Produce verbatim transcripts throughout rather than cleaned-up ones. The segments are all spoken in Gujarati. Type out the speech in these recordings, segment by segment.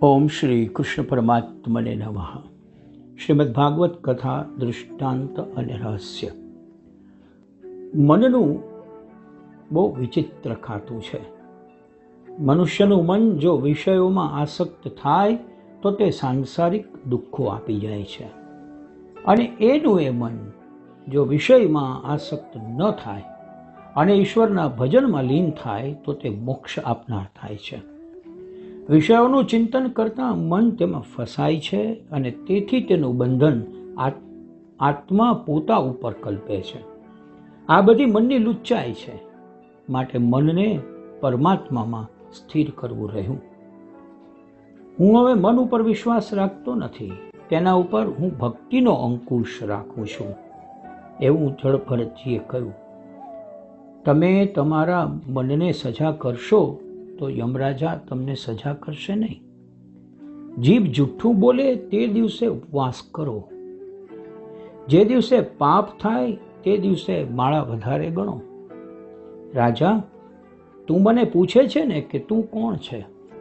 ओम श्री कृष्ण परमात्मने नमः। श्रीमद् भागवत कथा दृष्टांत અને રહસ્ય। મનનું બહુ વિચિત્ર ખાતું છે। મનુષ્યનું મન જો વિષયોમાં આસક્ત થાય તો તે સાંસારિક દુઃખો આપી જાય છે, અને એનું એ મન જો વિષયમાં આસક્ત ન થાય અને ઈશ્વરના ભજનમાં લીન થાય તો તે મોક્ષ આપનાર થાય છે। વિષયોનું ચિંતન કરતા મન તેમાં ફસાય છે, અને તેથી તેનું બંધન આત્મા પોતા ઉપર કલ્પે છે। આ બધી મનની લુચ્ચાઈ છે, માટે મનને પરમાત્મામાં સ્થિર કરવું રહ્યું। હું હવે મન ઉપર વિશ્વાસ રાખતો નથી, તેના ઉપર હું ભક્તિનો અંકુશ રાખું છું, એવું જળભરતજીએ કહ્યું। તમે તમારા મનને સજા કરશો તો યમરાજા તમને સજા કરશે નહીં। જીભ જુઠ્ઠું બોલે તે દિવસે ઉપવાસ કરો, જે દિવસે પાપ થાય તે દિવસે માળા વધારે ગણો। રાજા, તું મને પૂછે છે ને કે તું કોણ છે,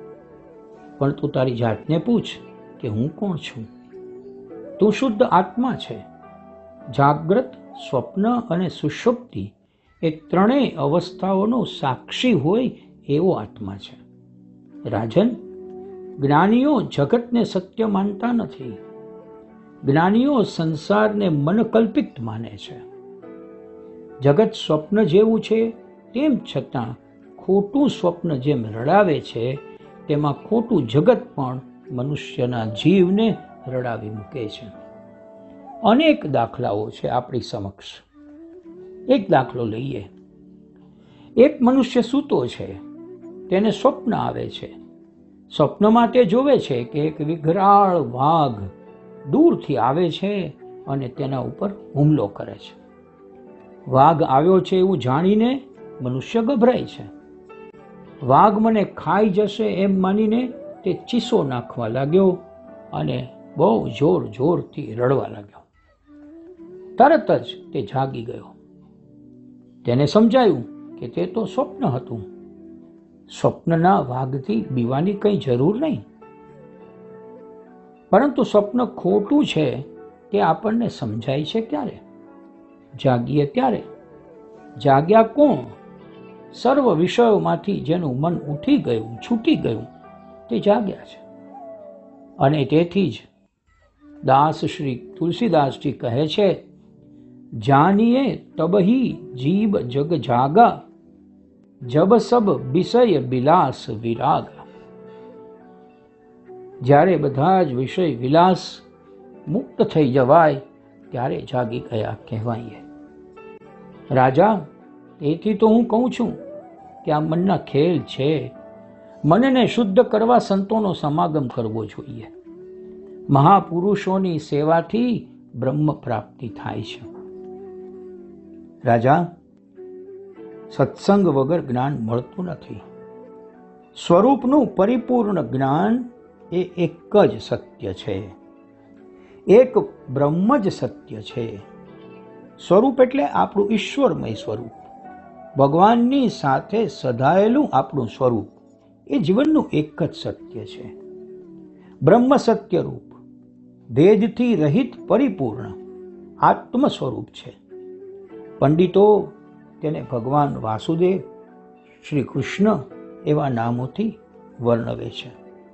પણ તું તારી જાતને પૂછ કે હું કોણ છું। તું શુદ્ધ આત્મા છે। જાગ્રત, સ્વપ્ન અને સુષુપ્તિ એ ત્રણેય અવસ્થાઓનો સાક્ષી હોય એવો આત્મા છે। રાજન, જ્ઞાનીઓ જગતને સત્ય માનતા નથી। જ્ઞાનીઓ સંસારને મનકલ્પિત માને છે। જગત સ્વપ્ન જેવું છે, તેમ છતાં ખોટું સ્વપ્ન જેમ રડાવે છે, તેમાં ખોટું જગત પણ મનુષ્યના જીવને રડાવી મૂકે છે। અનેક દાખલાઓ છે આપણી સમક્ષ। એક દાખલો લઈએ। એક મનુષ્ય સૂતો છે, તેને સ્વપ્ન આવે છે। સ્વપ્નમાં તે જોવે છે કે એક વિકરાળ વાઘ દૂરથી આવે છે અને તેના ઉપર હુમલો કરે છે। વાઘ આવ્યો છે એવું જાણીને મનુષ્ય ગભરાય છે। વાઘ મને ખાઈ જશે એમ માનીને તે ચીસો નાખવા લાગ્યો અને બહુ જોર જોરથી રડવા લાગ્યો। તરત જ તે જાગી ગયો। તેને સમજાયું કે તે તો સ્વપ્ન હતું। સ્વપ્નના વાઘથી બીવાની કંઈ જરૂર નહીં, પરંતુ સ્વપ્ન ખોટું છે તે આપણને સમજાય છે ક્યારે? જાગીએ ત્યારે। જાગ્યા કોણ? સર્વ વિષયોમાંથી જેનું મન ઉઠી ગયું, છૂટી ગયું, તે જાગ્યા છે। અને તેથી જ દાસ શ્રી તુલસીદાસજી કહે છે, જાનીએ તબહી જીવ જગ જાગા, જબ સબ વિષય વિલાસ વિરાગા। જ્યારે બધા જ વિષય વિલાસ મુક્ત થઈ જવાય ત્યારે જાગી ગયા કહેવાય। રાજા, તેથી તો હું કહું છું કે આ મનના ખેલ છે। મનને શુદ્ધ કરવા સંતોનો સમાગમ કરવો જોઈએ। મહાપુરુષોની સેવાથી બ્રહ્મ પ્રાપ્તિ થાય છે। રાજા, સત્સંગ વગર જ્ઞાન મળતું નથી। સ્વરૂપનું પરિપૂર્ણ જ્ઞાન એ એક જ સત્ય છે। એક બ્રહ્મ જ સત્ય છે। સ્વરૂપ એટલે આપણું ઈશ્વરમય સ્વરૂપ, ભગવાનની સાથે સધાયેલું આપણું સ્વરૂપ એ જીવનનું એક જ સત્ય છે। બ્રહ્મ સત્ય રૂપ, ભેદથી રહિત પરિપૂર્ણ આત્મ સ્વરૂપ છે। પંડિતો તેને ભગવાન વાસુદેવ, શ્રી કૃષ્ણ એવા નામોથી વર્ણવે છે।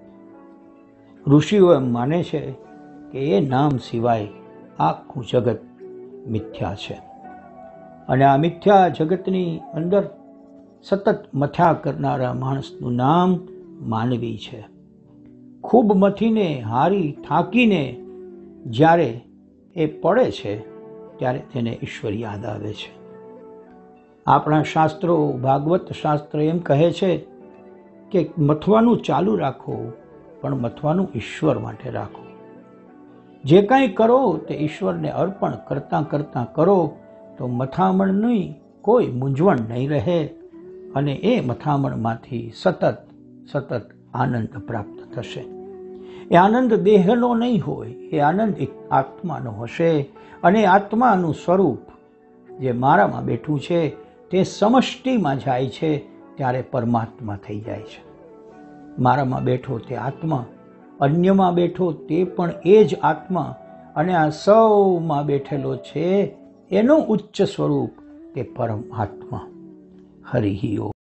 ઋષિઓ એમ માને છે કે એ નામ સિવાય આખું જગત મિથ્યા છે, અને આ મિથ્યા જગતની અંદર સતત મથ્યા કરનારા માણસનું નામ માનવી છે। ખૂબ મથીને હારી થાકીને જ્યારે એ પડે છે ત્યારે તેને ઈશ્વર યાદ આવે છે। આપણા શાસ્ત્રો, ભાગવત શાસ્ત્ર એમ કહે છે કે મથવાનું ચાલુ રાખો, પણ મથવાનું ઈશ્વર માટે રાખો। જે કાંઈ કરો તે ઈશ્વરને અર્પણ કરતાં કરતાં કરો તો મથામણની કોઈ મૂંઝવણ નહીં રહે, અને એ મથામણમાંથી સતત સતત આનંદ પ્રાપ્ત થશે। એ આનંદ દેહનો નહીં હોય, એ આનંદ એક આત્માનો હશે, અને આત્માનું સ્વરૂપ જે મારામાં બેઠું છે તે સમષ્ટિમાં જાય છે ત્યારે પરમાત્મા થઈ જાય છે। મારામાં બેઠો તે આત્મા અન્યમાં બેઠો તે પણ એ જ આત્મા અને આ સૌમાં બેઠેલો છે એનું ઉચ્ચ સ્વરૂપ તે પરમ આત્મા. હરિ ઓમ.